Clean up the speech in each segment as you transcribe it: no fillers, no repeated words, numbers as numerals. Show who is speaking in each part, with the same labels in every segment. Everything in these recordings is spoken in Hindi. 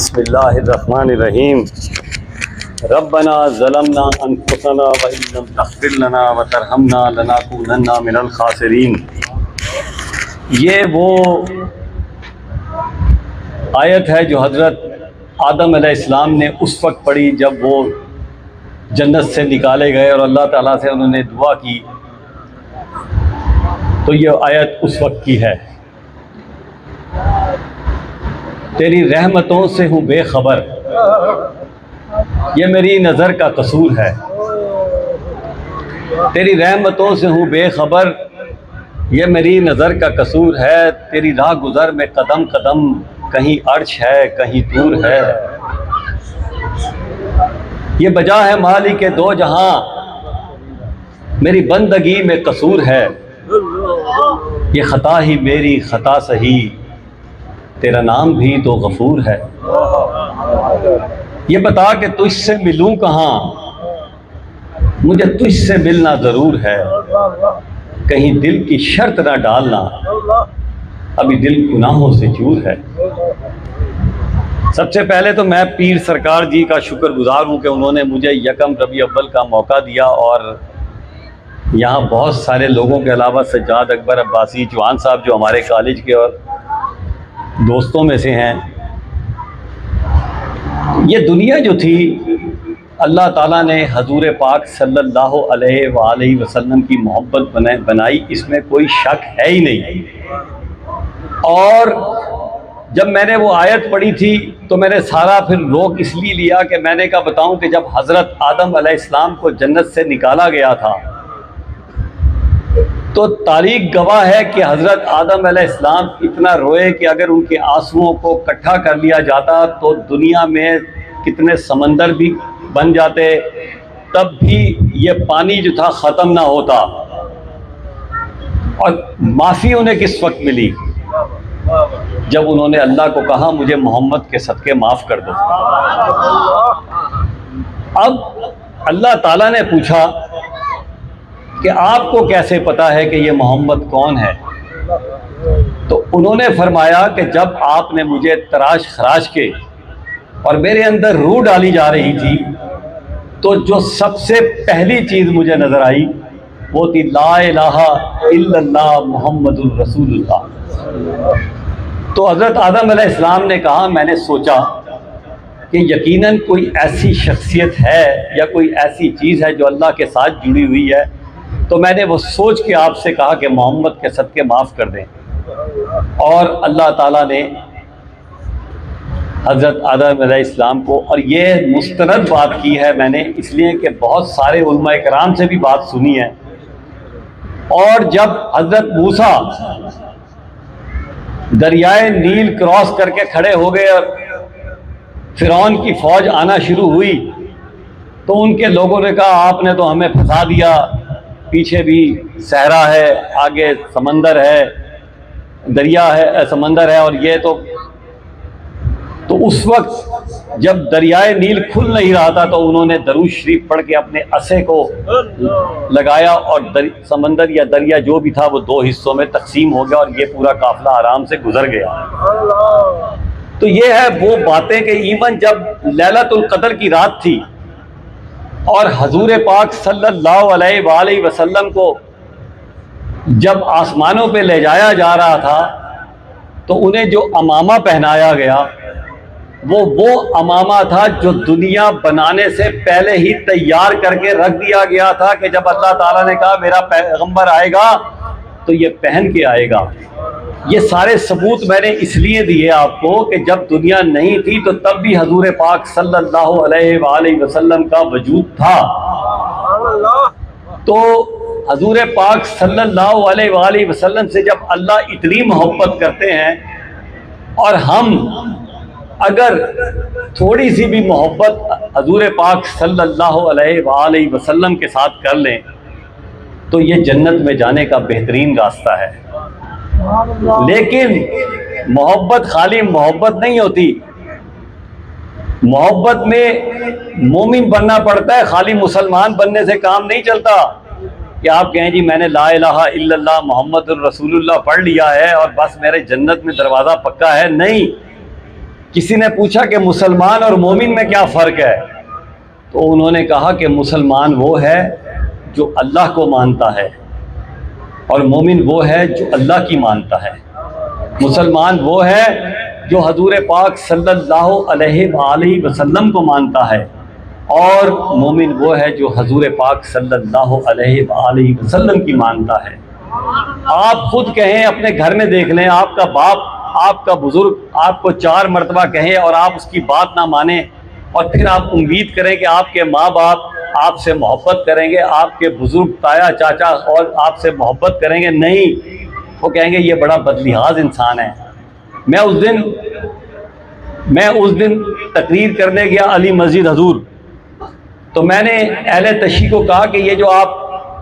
Speaker 1: बिस्मिल्लाहिर्रहमानिर्रहीम। रब्बना ज़लमना अनफुसना व इन लम तग़फिर लना व तरहमना लनकूनन्ना मिनल खासिरीन। ये वो आयत है जो हज़रत आदम अलैहिस्सलाम ने उस वक्त पढ़ी जब वो जन्नत से निकाले गए और अल्लाह ताला से उन्होंने दुआ की। तो ये आयत उस वक्त की है। तेरी रहमतों से हूँ बेखबर, ये मेरी नज़र का कसूर है। तेरी रहमतों से हूँ बेखबर, ये मेरी नज़र का कसूर है। तेरी राह गुज़र में कदम कदम, कहीं अर्श है कहीं दूर है। ये बजा है मालिक दो जहां, मेरी बंदगी में कसूर है। ये ख़ता ही मेरी ख़ता सही, तेरा नाम भी तो गफूर है। ये बता कि तुझसे मिलूं कहाँ, मुझे तुझसे मिलना ज़रूर है। कहीं दिल की शर्त ना डालना, अभी दिल गुनाहों से चूर है। सबसे पहले तो मैं पीर सरकार जी का शुक्रगुजार हूँ कि उन्होंने मुझे यकम रबी अव्वल का मौका दिया और यहाँ बहुत सारे लोगों के अलावा सज्जाद अकबर अब्बासी चौहान साहब जो हमारे कॉलेज के और दोस्तों में से हैं। ये दुनिया जो थी अल्लाह ताला ने हजूर पाक सल्लल्लाहु अलैहि वसल्लम की मोहब्बत बनाई, इसमें कोई शक है ही नहीं। और जब मैंने वो आयत पढ़ी थी तो मैंने सारा फिर रोक इसलिए लिया कि मैंने कहा बताऊं कि जब हज़रत आदम अलैहिस्सलाम को जन्नत से निकाला गया था तो तारीख गवाह है कि हज़रत आदम अलैहिस्सलाम इतना रोए कि अगर उनके आंसुओं को इकट्ठा कर लिया जाता तो दुनिया में कितने समंदर भी बन जाते, तब भी ये पानी जो था ख़त्म ना होता। और माफ़ी उन्हें किस वक्त मिली? जब उन्होंने अल्लाह को कहा मुझे मोहम्मद के सदके माफ़ कर दो। अब अल्लाह ताला ने पूछा कि आपको कैसे पता है कि ये मोहम्मद कौन है? तो उन्होंने फरमाया कि जब आपने मुझे तराश खराश के और मेरे अंदर रूह डाली जा रही थी तो जो सबसे पहली चीज़ मुझे नज़र आई वो थी ला इलाहा इल्लल्लाह मुहम्मदुर रसूलुल्लाह। तो हज़रत आदम अलैहिस्सलाम ने कहा मैंने सोचा कि यकीनन कोई ऐसी शख्सियत है या कोई ऐसी चीज़ है जो अल्लाह के साथ जुड़ी हुई है, तो मैंने वो सोच के आपसे कहा कि मोहम्मद के सदके माफ़ कर दें। और अल्लाह ताला ने हज़रत आदम अलैहिस्सलाम को, और ये मुस्तनद बात की है मैंने इसलिए कि बहुत सारे उलमा इकराम से भी बात सुनी है। और जब हज़रत मूसा दरियाए नील क्रॉस करके खड़े हो गए और फिरौन की फ़ौज आना शुरू हुई तो उनके लोगों ने कहा आपने तो हमें फंसा दिया, पीछे भी सहरा है, आगे समंदर है, दरिया है, समंदर है। और ये तो उस वक्त जब दरियाए नील खुल नहीं रहा था तो उन्होंने दरूद शरीफ पढ़ के अपने असे को लगाया और समंदर या दरिया जो भी था वो दो हिस्सों में तकसीम हो गया और ये पूरा काफिला आराम से गुजर गया। तो ये है वो बातें कि इवन जब लैलतुल कद्र की रात थी और हजूर पाक सल्लल्लाहु अलैहि वसल्लम को जब आसमानों पे ले जाया जा रहा था तो उन्हें जो अमामा पहनाया गया वो अमामा था जो दुनिया बनाने से पहले ही तैयार करके रख दिया गया था कि जब अल्लाह ताला ने कहा मेरा पैगंबर आएगा तो ये पहन के आएगा। ये सारे सबूत मैंने इसलिए दिए आपको कि जब दुनिया नहीं थी तो तब भी हजूर पाक सल्लल्लाहु अलैहि वसल्लम का वजूद था। तो हजूर पाक सल्लल्लाहु अलैहि वसल्लम से जब अल्लाह इतनी मोहब्बत करते हैं और हम अगर थोड़ी सी भी मोहब्बत हजूर पाक सल्लल्लाहु अलैहि वसल्लम के साथ कर लें तो ये जन्नत में जाने का बेहतरीन रास्ता है। लेकिन मोहब्बत खाली मोहब्बत नहीं होती, मोहब्बत में मोमिन बनना पड़ता है। खाली मुसलमान बनने से काम नहीं चलता कि आप कहें जी मैंने ला इलाहा इल्लल्लाह मुहम्मदुर रसूलुल्लाह पढ़ लिया है और बस मेरे जन्नत में दरवाज़ा पक्का है। नहीं, किसी ने पूछा कि मुसलमान और मोमिन में क्या फ़र्क है, तो उन्होंने कहा कि मुसलमान वो है जो अल्लाह को मानता है और मोमिन वो है जो अल्लाह की मानता है। मुसलमान वो है जो हजूर पाक सल्लल्लाहु अलैहि वसल्लम को मानता है और मोमिन वो है जो हजूर पाक सल्लल्लाहु अलैहि वसल्लम की मानता है। आप खुद कहें, अपने घर में देख लें, आपका बाप, आपका बुजुर्ग आपको 4 मरतबा कहे और आप उसकी बात ना माने और फिर आप उम्मीद करें कि आपके माँ बाप आपसे मोहब्बत करेंगे, आपके बुजुर्ग ताया चाचा और आपसे मोहब्बत करेंगे। नहीं, वो कहेंगे ये बड़ा बदलिहाज इंसान है। मैं उस दिन तकरीर करने गया अली मस्जिद हजूर, तो मैंने अहले तशी को कहा कि ये जो आप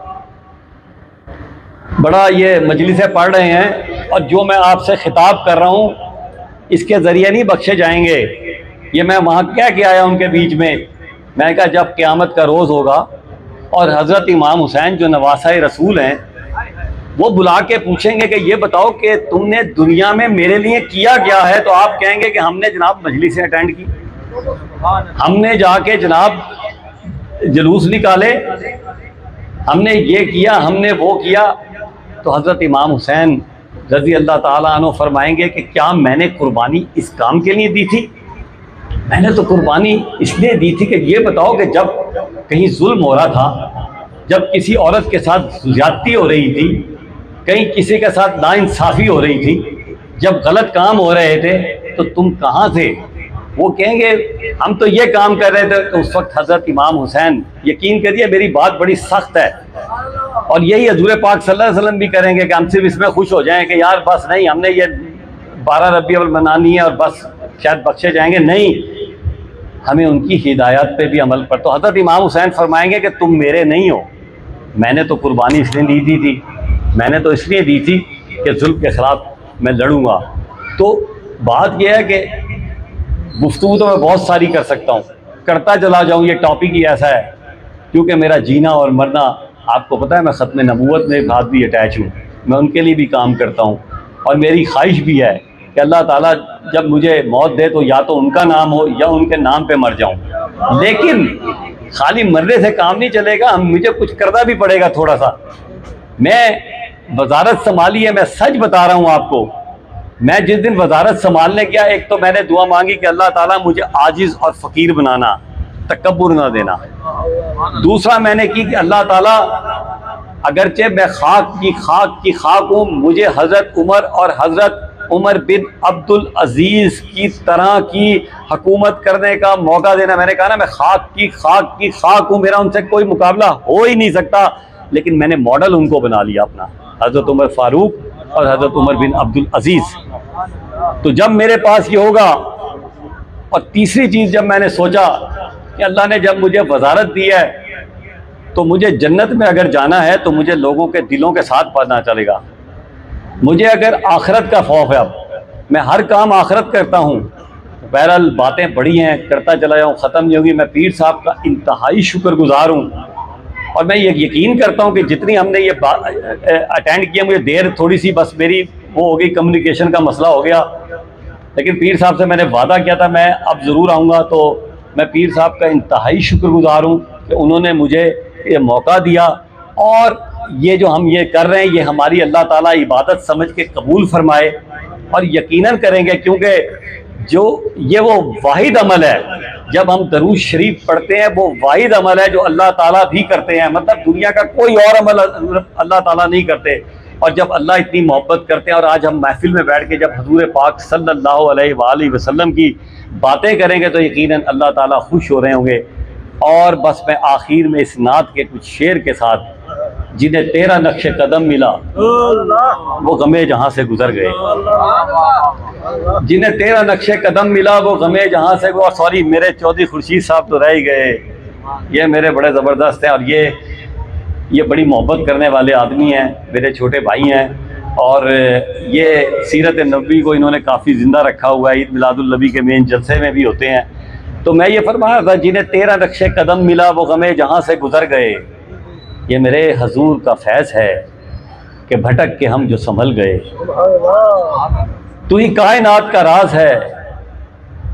Speaker 1: बड़ा ये मजलिसें पढ़ रहे हैं और जो मैं आपसे खिताब कर रहा हूँ इसके ज़रिए नहीं बख्शे जाएंगे। ये मैं वहाँ कह के आया उनके बीच में, मैंने कहा जब क़यामत का रोज़ होगा और हज़रत इमाम हुसैन जो नवासा रसूल हैं वो बुला के पूछेंगे कि ये बताओ कि तुमने दुनिया में मेरे लिए किया क्या है, तो आप कहेंगे कि हमने जनाब मजलिसें अटेंड की, हमने जाके जनाब जुलूस निकाले, हमने ये किया, हमने वो किया। तो हज़रत इमाम हुसैन रज़ी अल्लाह ताला अन्हु फरमाएंगे कि क्या मैंने कुर्बानी इस काम के लिए दी थी? मैंने तो कुर्बानी इसलिए दी थी कि ये बताओ कि जब कहीं जुल्म हो रहा था, जब किसी औरत के साथ ज़्यादती हो रही थी, कहीं किसी के साथ नाइंसाफ़ी हो रही थी, जब गलत काम हो रहे थे तो तुम कहाँ थे? वो कहेंगे हम तो ये काम कर रहे थे। तो उस वक्त हज़रत इमाम हुसैन, यकीन करिए मेरी बात बड़ी सख्त है और यही हजूर पाक सल्लल्लाहु अलैहि वसल्लम भी करेंगे कि हम सिर्फ इसमें खुश हो जाएं कि यार बस नहीं, हमने ये 12 रबी अव्वल मनानी है और बस शायद बख्शे जाएंगे। नहीं, हमें उनकी हिदायत पे भी अमल पर। तो हज़रत इमाम हुसैन फरमाएंगे कि तुम मेरे नहीं हो, मैंने तो कुर्बानी इसलिए दी थी, मैंने तो इसलिए दी थी कि जुल्म के ख़िलाफ़ मैं लड़ूंगा। तो बात यह है कि गुफ्तगू तो मैं बहुत सारी कर सकता हूँ, करता चला जाऊँ, ये टॉपिक ही ऐसा है क्योंकि मेरा जीना और मरना आपको पता है। मैं ख़त्म नबूवत में साथ भी अटैच हूँ, मैं उनके लिए भी काम करता हूँ और मेरी ख्वाहिश भी है कि अल्लाह ताला जब मुझे मौत दे तो या तो उनका नाम हो या उनके नाम पे मर जाऊँ। लेकिन खाली मरने से काम नहीं चलेगा, मुझे कुछ करना भी पड़ेगा थोड़ा सा। मैं वजारत संभाली है, मैं सच बता रहा हूँ आपको। मैं जिस दिन वजारत संभालने गया, एक तो मैंने दुआ मांगी कि अल्लाह ताला मुझे आजिज़ और फ़कीर बनाना, तकब्बुर ना देना। दूसरा मैंने की कि अल्लाह ताला अगरचे मैं खाक की खाक हूँ, मुझे हज़रत उमर और हज़रत उमर बिन अब्दुल अजीज़ की तरह की हुकूमत करने का मौका देना। मैंने कहा ना मैं खाक की खाक हूँ, मेरा उनसे कोई मुकाबला हो ही नहीं सकता। लेकिन मैंने मॉडल उनको बना लिया अपना, हज़रत उमर फ़ारूक और हज़रत उमर बिन अब्दुल अजीज़। तो जब मेरे पास ये होगा, और तीसरी चीज़ जब मैंने सोचा कि अल्लाह ने जब मुझे वजारत दी है तो मुझे जन्नत में अगर जाना है तो मुझे लोगों के दिलों के साथ पढ़ना चलेगा। मुझे अगर आखिरत का खौफ है, अब मैं हर काम आखिरत करता हूँ। बहरहाल बातें बड़ी हैं, करता चला जाऊँ, ख़त्म नहीं होगी। मैं पीर साहब का इंतहाई शुक्रगुजार हूँ और मैं ये यकीन करता हूँ कि जितनी हमने ये अटेंड किया, मुझे देर थोड़ी सी बस मेरी वो हो गई, कम्युनिकेशन का मसला हो गया। लेकिन पीर साहब से मैंने वादा किया था मैं अब ज़रूर आऊँगा। तो मैं पीर साहब का इंतहाई शुक्रगुजार हूँ कि उन्होंने मुझे ये मौका दिया और ये जो हम ये कर रहे हैं ये हमारी अल्लाह ताला इबादत समझ के कबूल फरमाए और यकीनन करेंगे, क्योंकि जो ये वो वाहिद अमल है, जब हम दरूद शरीफ पढ़ते हैं वो वाहिद अमल है जो अल्लाह ताला भी करते हैं। मतलब दुनिया का कोई और अमल अल्लाह ताला नहीं करते। और जब अल्लाह इतनी मोहब्बत करते हैं, और आज हम महफिल में बैठ के जब हजूर पाक सल्लल्लाहु अलैहि वसल्लम की बातें करेंगे तो यकीनन अल्लाह ताला खुश हो रहे होंगे। और बस मैं आखिर में इस नात के कुछ शेर के साथ, जिन्हें तेरा नक्शे कदम मिला वो गमे जहाँ से गुजर गए, जिन्हें तेरा नक्शे कदम मिला वो गमे जहाँ से गो, सॉरी मेरे चौधरी खुर्शीद साहब तो रह ही गए, ये मेरे बड़े ज़बरदस्त हैं और ये बड़ी मोहब्बत करने वाले आदमी हैं, मेरे छोटे भाई हैं। और ये सीरत नबी को इन्होंने काफ़ी ज़िंदा रखा हुआ है, ईद मिलादुल नबी के मेन जलसे में भी होते हैं। तो मैं ये फरमाया था, जिन्हें तेरा नक्शे कदम मिला वो गमे जहाँ से गुजर गए, ये मेरे हजूर का फैज़ है कि भटक के हम जो संभल गए। तू ही कायनात का राज है,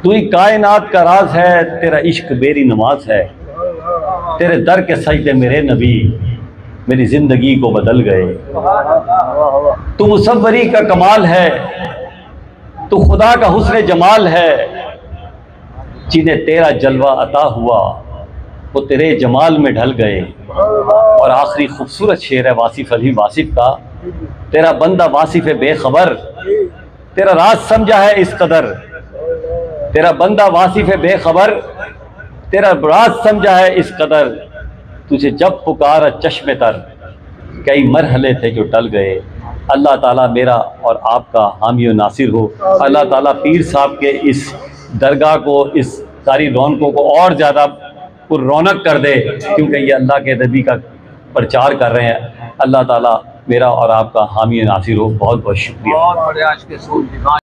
Speaker 1: तू ही कायनात का राज है, तेरा इश्क बेरी नमाज है, तेरे दर के सजदे मेरे नबी मेरी जिंदगी को बदल गए। तू मुसव्वरी का कमाल है, तू खुदा का हुस्न जमाल है, जिन्हें तेरा जलवा अता हुआ वो तेरे जमाल में ढल गए। और आखिरी खूबसूरत शेर है वासिफ अली वासिफ का, तेरा बंदा वासिफ बेखबर, तेरा राज समझा है इस कदर, तेरा बंदा वासिफ बेखबर, तेरा राज समझा है इस कदर, तुझे जब पुकारा चश्मे तर, कई मरहले थे जो टल गए। अल्लाह ताला मेरा और आपका हामी और नासिर हो। अल्लाह ताला पीर साहब के इस दरगाह को, इस सारी रौनकों को और ज़्यादा रौनक कर दे, क्योंकि ये अल्लाह के नबी का प्रचार कर रहे हैं। अल्लाह ताला मेरा और आपका हामी और नासिर हो। बहुत बहुत शुक्रिया।